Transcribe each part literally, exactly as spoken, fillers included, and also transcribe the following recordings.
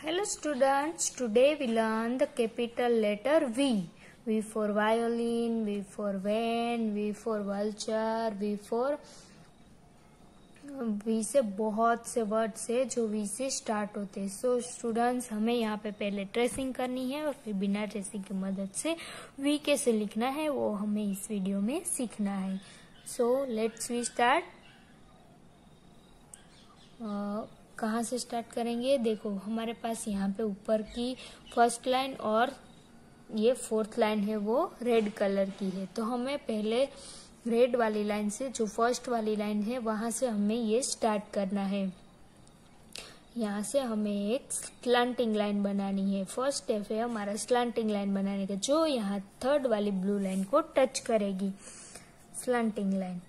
Hello students, today we learn the capital letter V. V for violin, V for van, V for vulture, V for V से बहुत से word से जो V से start होते हैं. सो स्टूडेंट्स हमें यहाँ पे पहले ट्रेसिंग करनी है और फिर बिना ट्रेसिंग की मदद से V कैसे लिखना है वो हमें इस वीडियो में सीखना है. So let's we start. कहाँ से स्टार्ट करेंगे? देखो हमारे पास यहाँ पे ऊपर की फर्स्ट लाइन और ये फोर्थ लाइन है वो रेड कलर की है. तो हमें पहले रेड वाली लाइन से, जो फर्स्ट वाली लाइन है वहां से हमें ये स्टार्ट करना है. यहाँ से हमें एक स्लैंटिंग लाइन बनानी है. फर्स्ट स्टेप है हमारा स्लैंटिंग लाइन बनाने का, जो यहाँ थर्ड वाली ब्लू लाइन को टच करेगी. स्लैंटिंग लाइन,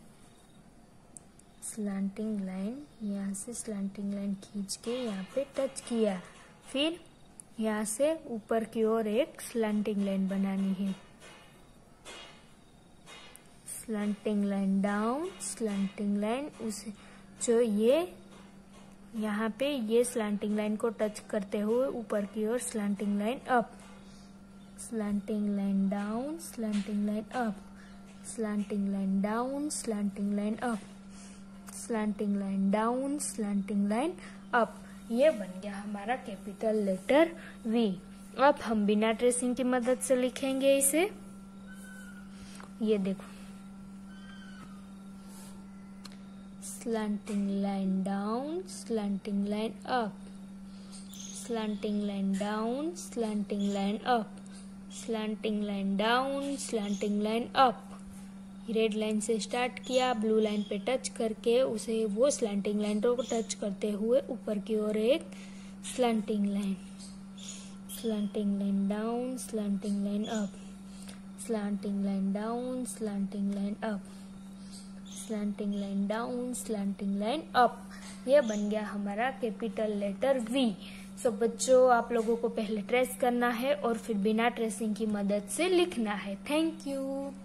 स्लैंटिंग लाइन, यहाँ से स्लैंटिंग लाइन खींच के यहाँ पे टच किया. फिर यहाँ से ऊपर की ओर एक स्लैंटिंग लाइन बनानी है. Slanting line down, slanting line उस जो ये यहाँ पे ये स्लैंटिंग लाइन को टच करते हुए ऊपर की ओर slanting line up. Slanting line down, slanting line up, slanting line down, slanting line up, slanting line down, slanting line up. ये बन गया हमारा कैपिटल लेटर V. अब हम बिना ट्रेसिंग की मदद से लिखेंगे इसे. ये देखो, slanting line down, slanting line up, slanting line down, slanting line up, slanting line down, slanting line up. Red line से स्टार्ट किया, ब्लू लाइन पे टच करके उसे वो स्लैंटिंग लाइन को टच करते हुए ऊपर की ओर एक slanting line. Slanting line down, slanting line up, slanting line down, slanting line up, slanting line down, slanting line up. यह बन गया हमारा कैपिटल लेटर V. सो बच्चों, आप लोगों को पहले ट्रेस करना है और फिर बिना ट्रेसिंग की मदद से लिखना है. Thank you.